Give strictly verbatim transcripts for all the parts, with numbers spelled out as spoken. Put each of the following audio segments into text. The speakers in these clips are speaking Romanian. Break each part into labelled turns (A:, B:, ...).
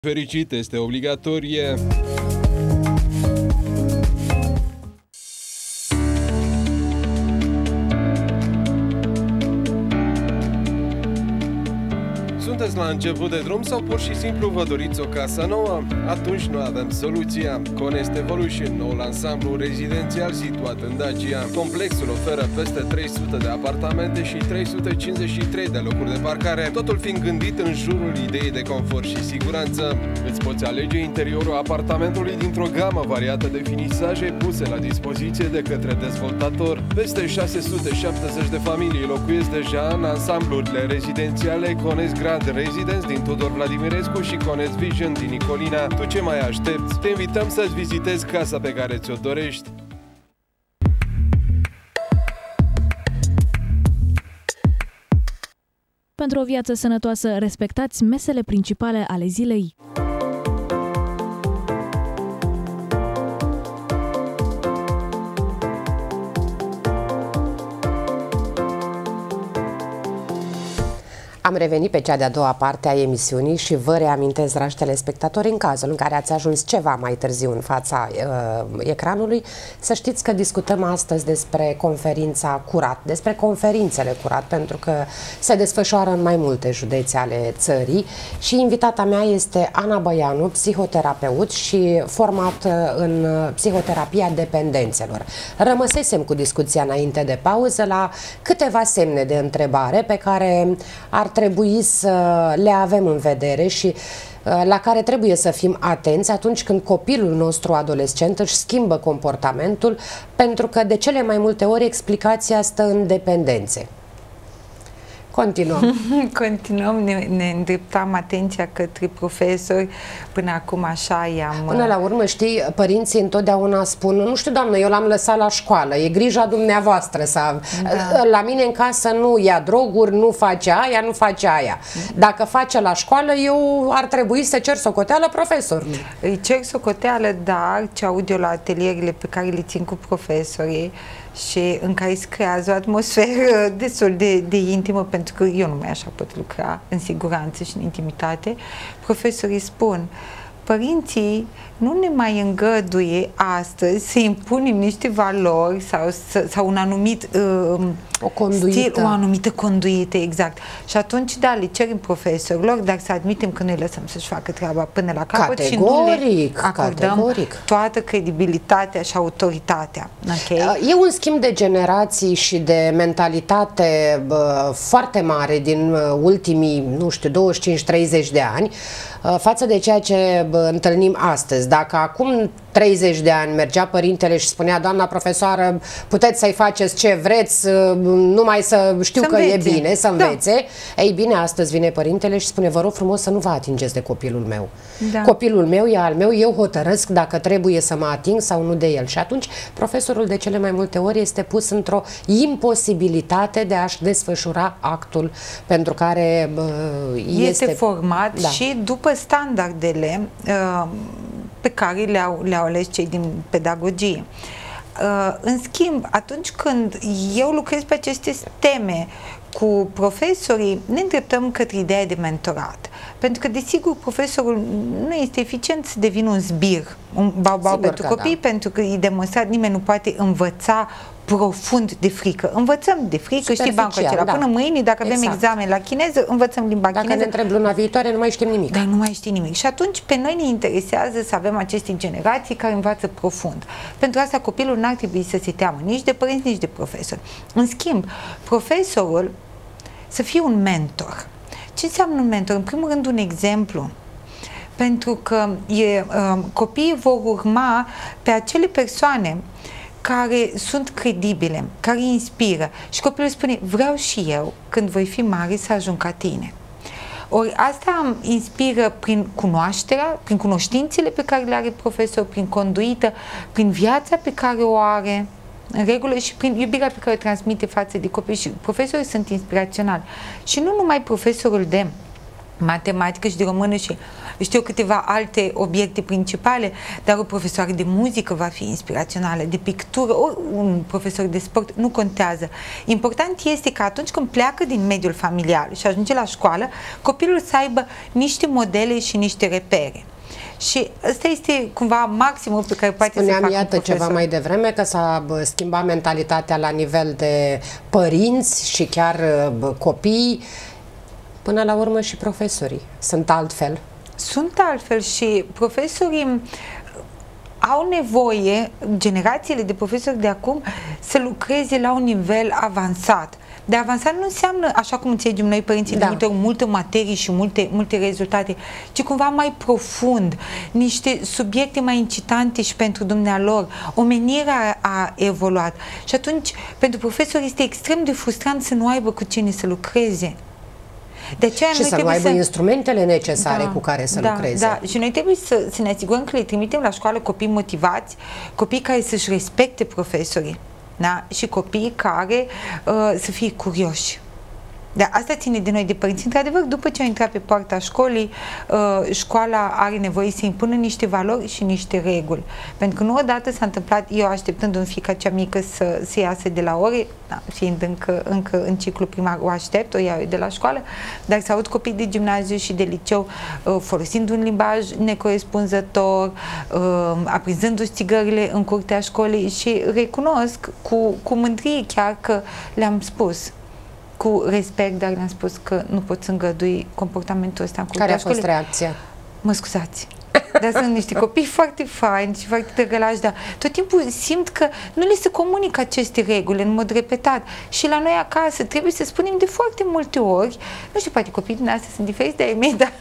A: Fericit este obligatorie. Sunteți la început de drum sau pur și simplu vă doriți o casă nouă? Atunci noi avem soluția. Conest Evolution, noul ansamblu rezidențial situat în Dacia. Complexul oferă peste trei sute de apartamente și trei sute cincizeci și trei de locuri de parcare, totul fiind gândit în jurul ideii de confort și siguranță. Îți poți alege interiorul apartamentului dintr-o gamă variată de finisaje puse la dispoziție de către dezvoltator. Peste șase sute șaptezeci de familii locuiesc deja în ansamblurile rezidențiale Conest Grand Residence din Tudor Vladimirescu și Conest Vision din Nicolina. Tu ce mai aștepți? Te invităm să-ți vizitezi casa pe care ți-o dorești.
B: Pentru o viață sănătoasă, respectați mesele principale ale zilei.
C: Am revenit pe cea de-a doua parte a emisiunii și vă reamintesc, dragi telespectatori, în cazul în care ați ajuns ceva mai târziu în fața uh, ecranului, să știți că discutăm astăzi despre conferința Curat, despre conferințele Curat, pentru că se desfășoară în mai multe județe ale țării și invitata mea este Ana Băianu, psihoterapeut și format în psihoterapia dependențelor. Rămăsesem cu discuția înainte de pauză la câteva semne de întrebare pe care ar trebui să le avem în vedere și la care trebuie să fim atenți atunci când copilul nostru adolescent își schimbă comportamentul, pentru că de cele mai multe ori explicația stă în dependențe. Continuăm.
D: Continuăm, ne, ne îndreptam atenția către profesori, până acum așa i-am...
C: Până la urmă, știi, părinții întotdeauna spun, nu știu, doamnă, eu l-am lăsat la școală, e grija dumneavoastră, sau da. La mine în casă nu ia droguri, nu face aia, nu face aia. Dacă face la școală, eu ar trebui să cer socoteală profesorului.
D: Îi cer socoteală, dar ce aud eu la atelierele pe care le țin cu profesorii, și în care se creează o atmosferă destul de, de intimă, pentru că eu nu mai așa pot lucra în siguranță și în intimitate. Profesorii spun, părinții nu ne mai îngăduie astăzi să impunem niște valori sau, sau un anumit uh,
C: o conduită.
D: Stil, o anumită conduită, exact. Și atunci, da, le cerem profesorilor, dar să admitem că noi lăsăm să-și facă treaba până la capăt și nu le acordăm
C: categoric.
D: toată credibilitatea și autoritatea. Okay?
C: E un schimb de generații și de mentalitate bă, foarte mare din ultimii, nu știu, douăzeci și cinci treizeci de ani față de ceea ce bă, întâlnim astăzi. Dacă acum treizeci de ani mergea părintele și spunea, doamna profesoară, puteți să-i faceți ce vreți, numai să știu că e bine, să învețe. Da. Ei bine, astăzi vine părintele și spune, vă rog frumos să nu vă atingeți de copilul meu. Da. Copilul meu e al meu, eu hotărăsc dacă trebuie să mă ating sau nu de el. Și atunci profesorul de cele mai multe ori este pus într-o imposibilitate de a-și desfășura actul pentru care este,
D: este format, da. Și după standardele uh, pe care le-au le-au ales cei din pedagogie. Uh, în schimb, atunci când eu lucrez pe aceste teme cu profesorii, ne îndreptăm către ideea de mentorat. Pentru că, desigur, profesorul nu este eficient să devină un zbir, un baubau pentru copii, da. Pentru că e demonstrat, nimeni nu poate învăța profund de frică. Învățăm de frică, știi bancul acela. Da. Până mâine, dacă exact. Avem examen la chineză, învățăm limba
C: dacă
D: chineză.
C: Dacă ne întreb luna viitoare, nu mai știm nimic.
D: Dar nu mai știm nimic. Și atunci, pe noi ne interesează să avem aceste generații care învață profund. Pentru asta, copilul n-ar trebui să se teamă nici de părinți, nici de profesori. În schimb, profesorul să fie un mentor. Ce înseamnă un mentor? În primul rând, un exemplu. Pentru că e, uh, copiii vor urma pe acele persoane care sunt credibile, care îi inspiră. Și copilul spune, vreau și eu, când voi fi mare, să ajung ca tine. Ori asta inspiră prin cunoașterea, prin cunoștințele pe care le are profesor, prin conduită, prin viața pe care o are, în regulă, și prin iubirea pe care o transmite față de copii. Și profesorii sunt inspiraționali. Și nu numai profesorul de matematică și de română și știu câteva alte obiecte principale, dar o profesoară de muzică va fi inspirațională, de pictură, ori un profesor de sport, nu contează. Important este că atunci când pleacă din mediul familial și ajunge la școală, copilul să aibă niște modele și niște repere. Și ăsta este cumva maximul pe care poate
C: Spuneam,
D: să facă
C: iată, ceva mai devreme că s-a schimbat mentalitatea la nivel de părinți și chiar copii. Până la urmă și profesorii sunt altfel.
D: Sunt altfel și profesorii au nevoie, generațiile de profesori de acum, să lucreze la un nivel avansat. De avansat nu înseamnă, așa cum înțelegem noi părinții, da, de multe ori, multe materii și multe, multe rezultate, ci cumva mai profund, niște subiecte mai incitante și pentru dumnealor. Omenirea a evoluat și atunci pentru profesori este extrem de frustrant să nu aibă cu cine să lucreze. De aceea
C: și să nu aibă să... instrumentele necesare, da, cu care să
D: da,
C: lucreze.
D: Da, și noi trebuie să, să ne asigurăm că le trimitem la școală copii motivați, copii care să-și respecte profesorii, da? Și copii care uh, să fie curioși. Dar asta ține de noi, de părinți. Într-adevăr, după ce a intrat pe poarta școlii, uh, școala are nevoie să impună niște valori și niște reguli. Pentru că nu odată s-a întâmplat, eu așteptând un fiica cea mică să, să iasă de la ore, da, fiind încă, încă în ciclu primar, o aștept, o iau de la școală, dar să aud copii de gimnaziu și de liceu uh, folosind un limbaj necorespunzător, uh, aprinzându-și țigările în curtea școlii și recunosc cu, cu mândrie chiar că le-am spus cu respect, dar le-am spus că nu pot să îngădui comportamentul ăsta în curtea
C: Care a
D: școlii.
C: fost reacția?
D: Mă scuzați. Dar sunt niște copii foarte faini și foarte tăgălași, dar tot timpul simt că nu le se comunică aceste reguli în mod repetat. Și la noi acasă trebuie să spunem de foarte multe ori, nu știu, poate copiii din astea sunt diferiți de ai mei, dar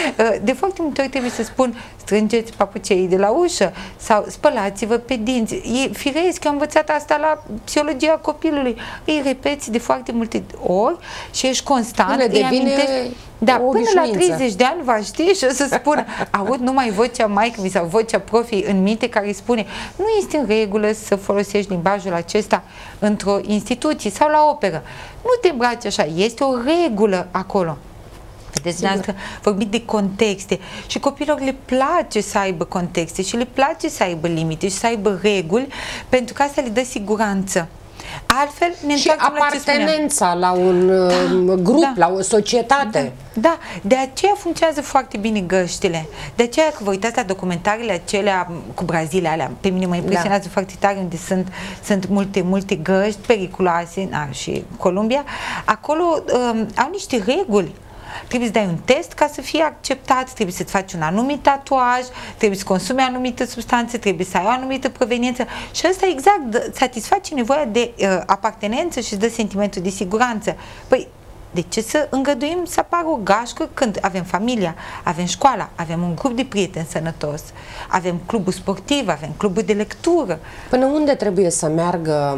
D: de foarte multe ori trebuie să spun strângeți papucei de la ușă sau spălați-vă pe dinți. E firesc, eu am învățat asta la psihologia copilului. Îi repeți de foarte multe ori și ești constant, îi amintești. Da, până la treizeci de ani va ști și o să spună, aud numai vocea maică-mi sau vocea profii în minte care îi spune, nu este în regulă să folosești limbajul acesta într-o instituție sau la operă. Nu te îmbraci așa, este o regulă acolo. Vedeți, dumneavoastră, vorbim de contexte și copilor le place să aibă contexte și le place să aibă limite și să aibă reguli, pentru că asta le dă siguranță. Altfel ne
C: și apartenența la, la un da, grup, da, la o societate.
D: Da, da, de aceea funcționează foarte bine găștile. De aceea, că vă uitați la documentarele acelea cu Brazilia, alea, pe mine mă impresionează, da, foarte tare, unde sunt, sunt multe, multe găști periculoase, na, și Columbia, acolo um, au niște reguli. Trebuie să dai un test ca să fie acceptat, trebuie să-ți faci un anumit tatuaj, trebuie să consumi anumite substanțe, trebuie să ai o anumită proveniență și asta exact satisface nevoia de uh, apartenență și îți dă sentimentul de siguranță. Păi, de ce să îngăduim să apară o gașcă când avem familia, avem școala, avem un grup de prieteni sănătos, avem clubul sportiv, avem clubul de lectură?
C: Până unde trebuie să meargă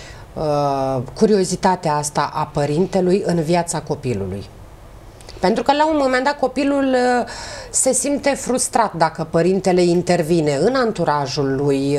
C: uh, curiozitatea asta a părintelui în viața copilului? Pentru că la un moment dat copilul se simte frustrat dacă părintele intervine în anturajul lui,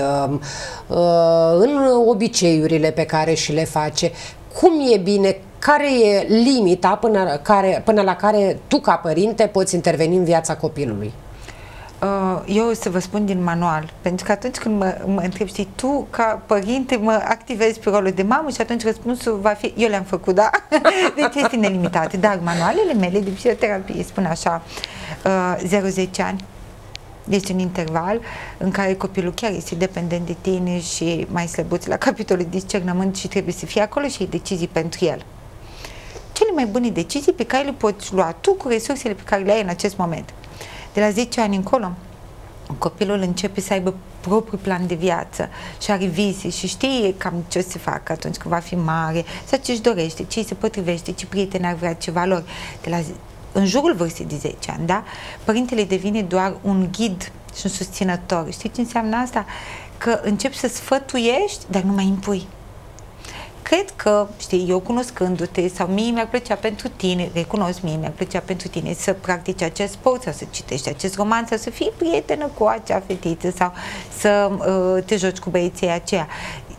C: în obiceiurile pe care și le face. Cum e bine, care e limita până, care, până la care tu ca părinte poți interveni în viața copilului?
D: Eu o să vă spun din manual, pentru că atunci când mă, mă întreb, știi, tu ca părinte mă activezi pe rolul de mamă și atunci răspunsul va fi, eu le-am făcut, da? Deci este nelimitat, dar manualele mele de psihoterapie spun așa, zero zece ani. Este un interval în care copilul chiar este dependent de tine și mai slăbuț la capitolul discernământ și trebuie să fie acolo și ai decizii pentru el. Cele mai bune decizii pe care le poți lua tu cu resursele pe care le ai în acest moment. De la zece ani încolo, copilul începe să aibă propriul plan de viață și are vise și știe cam ce o să facă atunci când va fi mare, sau ce își dorește, ce îi se potrivește, ce prieteni ar vrea, ce valori. De la, în jurul vârstei de zece ani, da? Părintele devine doar un ghid și un susținător. Știi ce înseamnă asta? Că începi să sfătuiești, dar nu mai impui. Cred că, știi, eu cunoscându-te sau mie mi-ar plăcea pentru tine, recunosc, mie mi-ar plăcea pentru tine să practici acest sport sau să citești acest roman sau să fii prietenă cu acea fetiță sau să uh, te joci cu băieții aceia.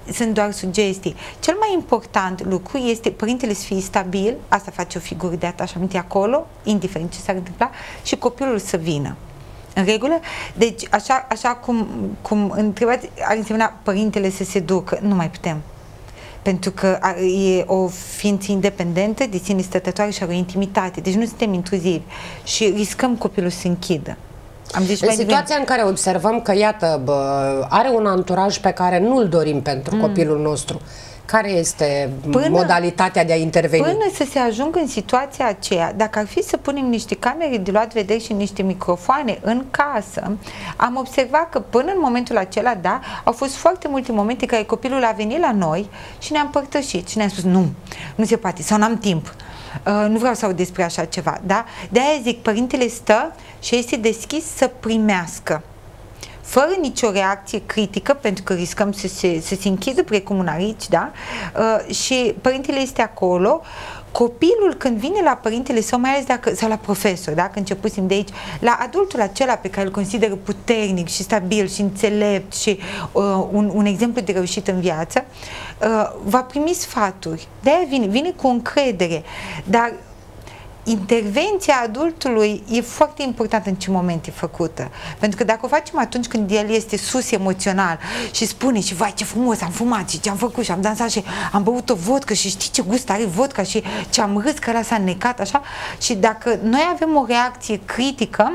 D: sunt doar sugestii. Cel mai important lucru este părintele să fie stabil, asta face o figură de atașament acolo, indiferent ce s-ar întâmpla, și copilul să vină. În regulă? Deci, așa, așa cum, cum întrebați, ar însemna părintele să se ducă. Nu mai putem. Pentru că e o ființă independentă, de sine stătătoare și are o intimitate. Deci nu suntem intruzivi și riscăm copilul să se închidă. Am zis
C: în situația în care observăm că, iată, bă, are un anturaj pe care nu-l dorim pentru mm. copilul nostru, care este până, modalitatea de a interveni?
D: Până să se ajungă în situația aceea, dacă ar fi să punem niște camere de luat vederi și niște microfoane în casă, am observat că până în momentul acela, da, au fost foarte multe momente în care copilul a venit la noi și ne-a împărtășit și ne-a spus nu, nu se poate, sau n-am timp. Uh, nu vreau să aud despre așa ceva, da? De-aia zic, părintele stă și este deschis să primească, fără nicio reacție critică, pentru că riscăm să se, să se închidă precum un arici, da? Uh, și părintele este acolo. Copilul, când vine la părintele sau mai ales dacă, sau la profesor, dacă începusem de aici, la adultul acela pe care îl consideră puternic și stabil și înțelept și uh, un, un exemplu de reușit în viață, uh, va primi sfaturi. De-aia vine, vine cu încredere, dar intervenția adultului e foarte importantă în ce moment e făcută. Pentru că dacă o facem atunci când el este sus emoțional și spune și vai ce frumos am fumat și ce am făcut și am dansat și am băut o vodcă și știi ce gust are vodka și ce am râs că ăla s-a necat așa, și dacă noi avem o reacție critică,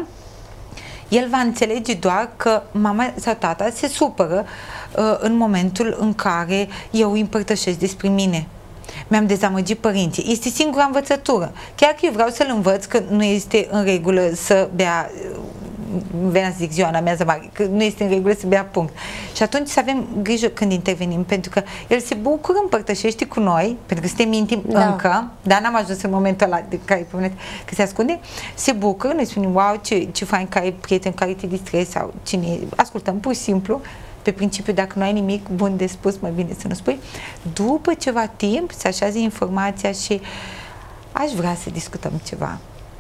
D: el va înțelege doar că mama sau tata se supără uh, în momentul în care eu îi împărtășesc despre mine. Mi-am dezamăgit părinții. Este singura învățătură. Chiar că eu vreau să-l învăț că nu este în regulă să bea, venea să zic ziua mea mare, că nu este în regulă să bea, punct. Și atunci să avem grijă când intervenim, pentru că el se bucură, împărtășește cu noi, pentru că suntem intimi da. încă, dar n-am ajuns în momentul ăla de care că se ascunde, se bucură, noi spunem, wow, ce, ce fain că ai prieten care te distrezi sau cine, ascultăm pur și simplu, pe principiu, dacă nu ai nimic bun de spus, mai bine să nu spui. După ceva timp se așează informația și aș vrea să discutăm ceva.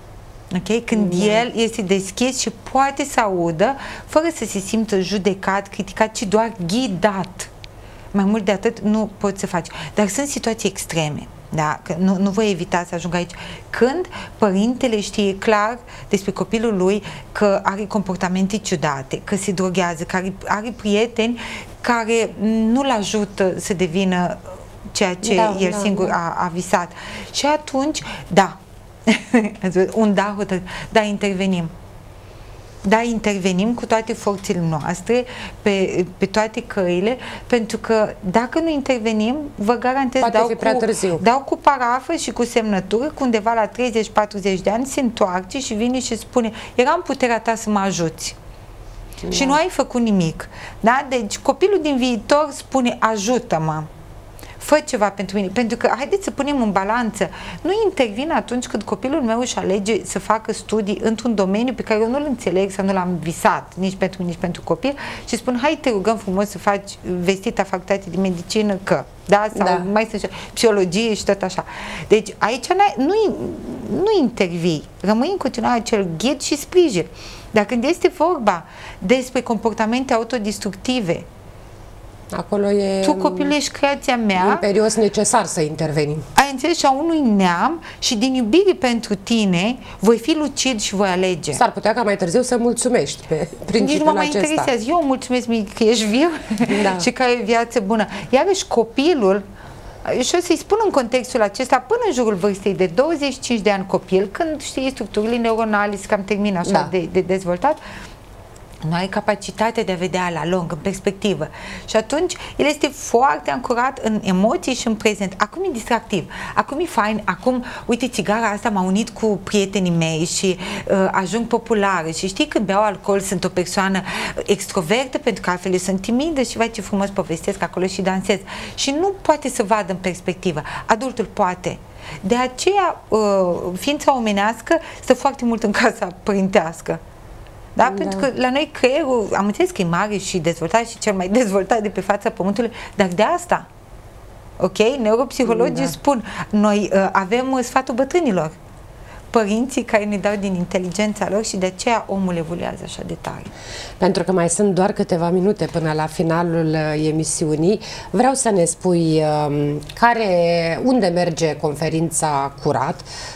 D: Ok? Când mm. el este deschis și poate să audă, fără să se simtă judecat, criticat, ci doar ghidat. Mai mult de atât nu poți să faci. Dar sunt situații extreme. Da, că nu, nu voi evita să ajung aici. Când părintele știe clar despre copilul lui că are comportamente ciudate, că se droghează, că are, are prieteni care nu-l ajută să devină ceea ce da, el da, singur da. A, a visat. Și atunci, da, un da hotărât, da, intervenim. Da, intervenim cu toate forțele noastre, pe, pe toate căile, pentru că dacă nu intervenim, vă garantez, dau cu, dau cu parafă și cu semnătură, cu undeva la treizeci patruzeci de ani, se întoarce și vine și spune, era în puterea ta să mă ajuți. Da. Și nu ai făcut nimic. Da? Deci copilul din viitor spune, ajută-mă. Fă ceva pentru mine, pentru că haideți să punem în balanță. Nu intervin atunci când copilul meu își alege să facă studii într-un domeniu pe care eu nu-l înțeleg sau nu l-am visat, nici pentru mine, nici pentru copil, și spun, hai te rugăm frumos să faci vestita facultate de medicină că, da? Sau da. mai sunt psihologie și tot așa. Deci aici nu, nu intervii, rămâi în continuare acel ghid și sprijin. Dar când este vorba despre comportamente autodestructive,
C: acolo e...
D: Tu, copilul, ești creația mea.
C: E imperios necesar să intervenim.
D: Ai înțeles? Și a unui neam și din iubire pentru tine voi fi lucid și voi alege.
C: S-ar putea ca mai târziu să mulțumești pe principiul acesta. Nici nu mă mai interesează. Eu mulțumesc mie că ești viu da. și că ai viață bună. Iarăși copilul, și o să-i spun în contextul acesta, până în jurul vârstei de douăzeci și cinci de ani copil, când știi structurile neuronale se cam termină așa da. de, de dezvoltat, nu ai capacitatea de a vedea la lung, în perspectivă. Și atunci el este foarte ancorat în emoții și în prezent. Acum e distractiv, acum e fain, acum, uite, țigara asta m-a unit cu prietenii mei și uh, ajung populară. Și știi, când beau alcool sunt o persoană extrovertă, pentru că altfel eu sunt timidă și vai ce frumos povestesc acolo și dansez. Și nu poate să vadă în perspectivă. Adultul poate. De aceea, uh, ființa omenească stă foarte mult în casa părintească. Da? Da. Pentru că la noi creierul, am înțeles că e mare și dezvoltat și cel mai dezvoltat de pe fața pământului, dar de asta, ok? Neuropsihologii da. spun, noi uh, avem uh, sfatul bătrânilor.
D: părinții care ne dau din inteligența lor și de aceea omul evoluează așa de tare.
C: Pentru că mai sunt doar câteva minute până la finalul emisiunii, vreau să ne spui care, unde merge conferința Curat,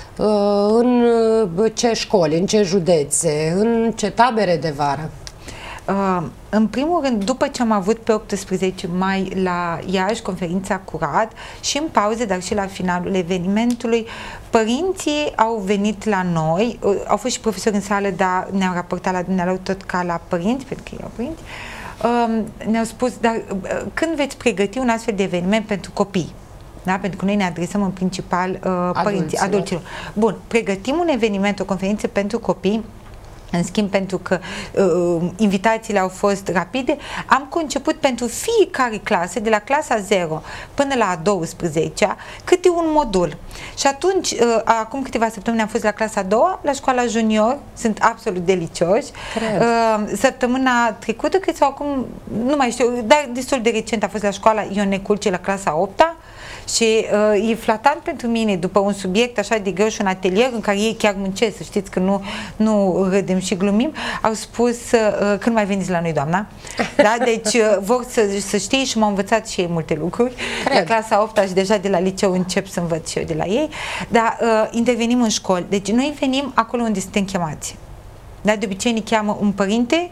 C: în ce școli, în ce județe, în ce tabere de vară?
D: Uh, în primul rând, după ce am avut pe optsprezece mai la Iași conferința Curat și în pauze, dar și la finalul evenimentului, părinții au venit la noi, uh, au fost și profesori în sală, dar ne-au raportat la dumnealor tot ca la părinți, pentru că ei au părinți, uh, ne-au spus, dar uh, când veți pregăti un astfel de eveniment pentru copii? Da? Pentru că noi ne adresăm în principal uh, părinții, adulților. Bun, pregătim un eveniment, o conferință pentru copii. În schimb, pentru că uh, invitațiile au fost rapide, am conceput pentru fiecare clasă, de la clasa zero până la a douăsprezecea, câte un modul. Și atunci, uh, acum câteva săptămâni am fost la clasa a doua, la școala junior, sunt absolut delicioși. Uh, săptămâna trecută, cred, sau acum, nu mai știu, dar destul de recent a fost la școala Ione Culce, la clasa a opta. Și uh, e flatant pentru mine, după un subiect așa de greu și un atelier în care ei chiar muncesc, să știți că nu, nu râdem și glumim, au spus uh, când mai veniți la noi, doamna? Da? Deci uh, vor să, să știe și m-au învățat și ei multe lucruri. Cred. La clasa a opta și deja de la liceu încep să învăț și eu de la ei. Dar uh, intervenim în școli. Deci noi venim acolo unde suntem chemați. Da? De obicei ne cheamă un părinte,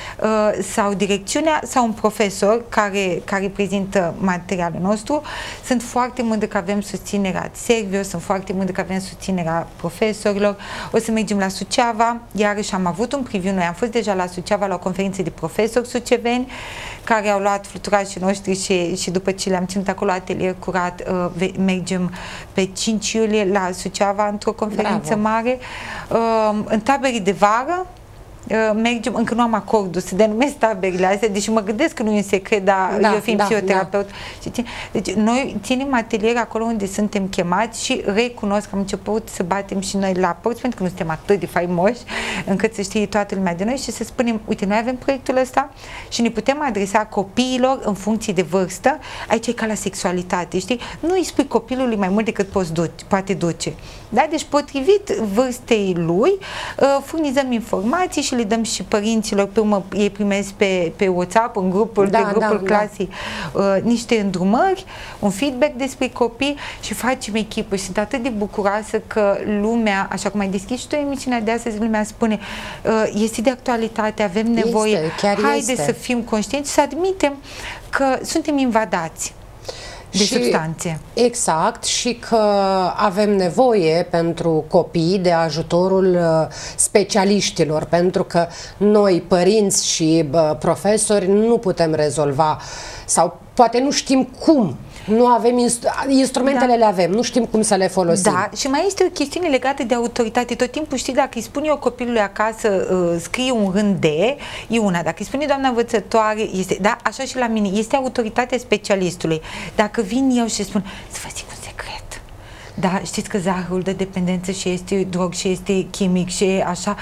D: sau direcțiunea sau un profesor care, care prezintă materialul nostru. Sunt foarte mândră că avem susținerea Servio, sunt foarte mândră că avem susținerea profesorilor. O să mergem la Suceava, iarăși am avut un preview, noi am fost deja la Suceava la o conferință de profesori suceveni care au luat fluturașii noștri și, și după ce le-am ținut acolo atelier Curat, uh, mergem pe cinci iulie la Suceava într-o conferință Bravo. mare. Uh, în taberii de vară mergem, încă nu am acordul, se denumesc taberile astea, deși mă gândesc că nu e un secret, dar da, eu fiind da, psihoterapeut. Da. Deci noi ținem atelier acolo unde suntem chemați și recunosc că am început să batem și noi la porți, pentru că nu suntem atât de faimoși încât să știe toată lumea de noi și să spunem, uite, noi avem proiectul ăsta și ne putem adresa copiilor în funcție de vârstă. Aici e ca la sexualitate, știi? Nu îi spui copilului mai mult decât poți duce, poate duce. Da? Deci potrivit vârstei lui, furnizăm informații și le dăm și părinților, pe urmă ei primesc pe, pe WhatsApp, în grupul, da, pe grupul da, clasei, da. uh, niște îndrumări, un feedback despre copii și facem echipă. Și sunt atât de bucuroasă că lumea, așa cum ai deschis și tu emisiunea de astăzi, lumea spune, uh, este de actualitate, avem nevoie, este, haide este. să fim conștienți, să admitem că suntem invadați de și, substanțe.
C: Exact, și că avem nevoie pentru copii de ajutorul specialiștilor, pentru că noi, părinți și bă, profesori, nu putem rezolva sau poate nu știm cum. Nu avem instru instrumentele, da. le avem, nu știm cum să le folosim.
D: Da, și mai este o chestiune legată de autoritate. Tot timpul, știi, dacă îi spun eu copilului acasă, uh, scrie un rând de, e una. Dacă îi spune doamna învățătoare, este, da, așa și la mine, este autoritatea specialistului. Dacă vin eu și spun, să vă zic un secret. Da, știți că zahărul de dependență și este drog și este chimic și așa.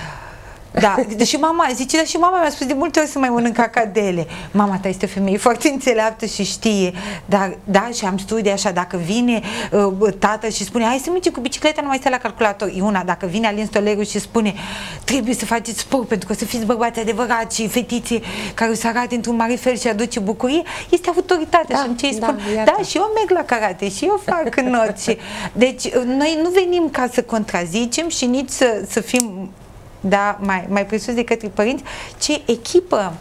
D: Da, și mama, zice, dar și mama mi-a spus de multe ori să mai mănânc cacadele. Mama ta este o femeie foarte înțeleaptă și știe, dar, da, și am studii așa, dacă vine uh, tată și spune, hai să mergem cu bicicleta, nu mai stai la calculator, e una. Dacă vine Alin Stoleru și spune, trebuie să faceți sport pentru că o să fiți bărbați adevărați și fetițe care o să arate într-un mare fel și aduce bucurie, este autoritatea. Da, și ce îi spun, da, da, și eu merg la karate și eu fac not. Și, deci, noi nu venim ca să contrazicem și nici să, să fim da, mai, mai presus decât părinți, ce echipă.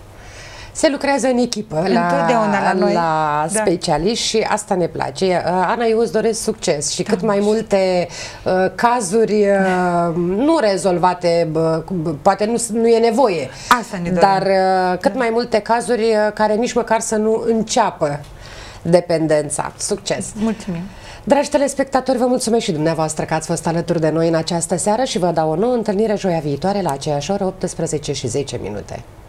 C: Se lucrează în echipă la,
D: la, noi.
C: la da. specialiști și asta ne place. Ana, eu îți doresc succes și da, cât mai multe uh, cazuri uh, nu rezolvate, uh, poate nu, nu e nevoie,
D: asta ne
C: dar uh, cât da. mai multe cazuri uh, care nici măcar să nu înceapă dependența. Succes!
D: Mulțumim!
C: Dragi telespectatori, vă mulțumesc și dumneavoastră că ați fost alături de noi în această seară și vă dau o nouă întâlnire joia viitoare la aceeași oră, optsprezece și zece minute.